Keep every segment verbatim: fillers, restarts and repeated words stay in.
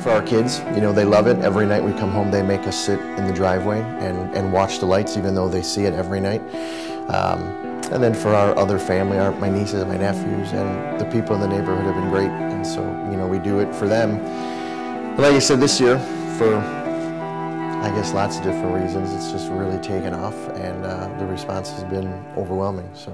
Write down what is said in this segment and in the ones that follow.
for our kids. You know, they love it. Every night we come home, they make us sit in the driveway and, and watch the lights, even though they see it every night. Um, and then for our other family, our, my nieces and my nephews, and the people in the neighborhood have been great. And so, you know, we do it for them. But like I said, this year, for I guess lots of different reasons, it's just really taken off, and uh, the response has been overwhelming. So.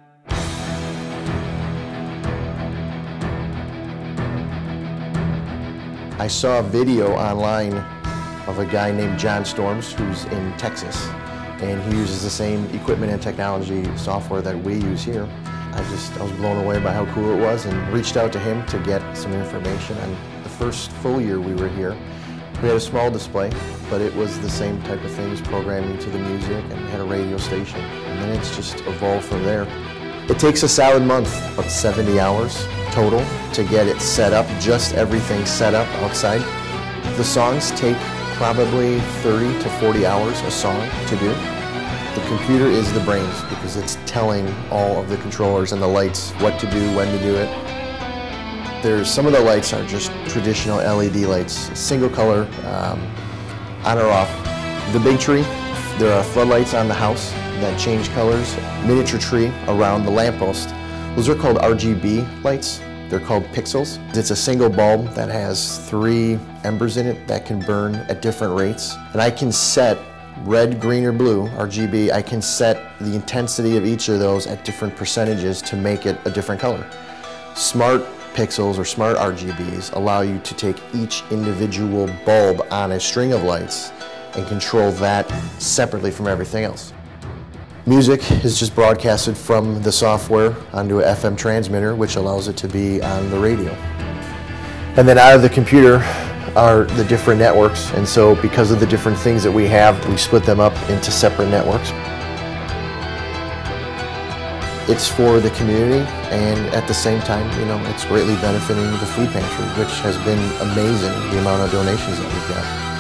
I saw a video online of a guy named John Storms who's in Texas, and he uses the same equipment and technology software that we use here. I just I was blown away by how cool it was and reached out to him to get some information. And the first full year we were here, we had a small display, but it was the same type of things, programming to the music, and had a radio station. And then it's just evolved from there. It takes a solid month, about seventy hours total, to get it set up, just everything set up outside. The songs take probably thirty to forty hours a song to do. The computer is the brains, because it's telling all of the controllers and the lights what to do, when to do it. There's some of the lights are just traditional L E D lights, single color, um, on or off. The big tree, there are floodlights on the house that change colors. Miniature tree around the lamppost. Those are called R G B lights. They're called pixels. It's a single bulb that has three embers in it that can burn at different rates. And I can set red, green, or blue, R G B, I can set the intensity of each of those at different percentages to make it a different color. Smart pixels or smart R G Bs allow you to take each individual bulb on a string of lights and control that separately from everything else. Music is just broadcasted from the software onto an F M transmitter, which allows it to be on the radio. And then out of the computer are the different networks, and so because of the different things that we have, we split them up into separate networks. It's for the community, and at the same time, you know, it's greatly benefiting the food pantry, which has been amazing, the amount of donations that we've got.